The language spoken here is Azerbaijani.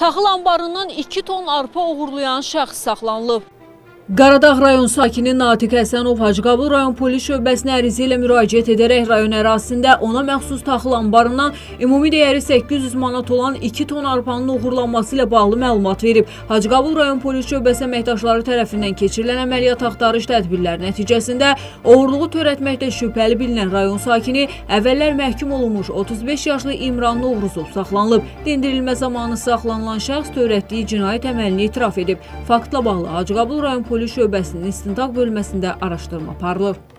Taxıl anbarından 2 ton arpa uğurlayan şəxs saxlanılıb. Qaradağ rayon sakini Natiq Həsənov Hacıqabul rayon polis şöbəsinə ərizə ilə müraciət edərək rayon ərazisində ona məxsus taxıl anbarından ümumi dəyəri 800 manat olan 2 ton arpanın uğurlanması ilə bağlı məlumat verib. Hacıqabul rayon polis şöbəsi əməkdaşları tərəfindən keçirilən əməliyyat axtarış tədbirləri nəticəsində oğurluğu törətməkdə şübhəli bilinən rayon sakini əvvəllər məhkum olunmuş 35 yaşlı İmran Novruzov saxlanılıb. Dindirilmə zamanı saxlanılan şəxs törətdiyi cinayət əməlini etiraf edib. Faktla bağlı Hacıqabul rayon polis şöbəsinin istintaq bölməsində araşdırma aparılır.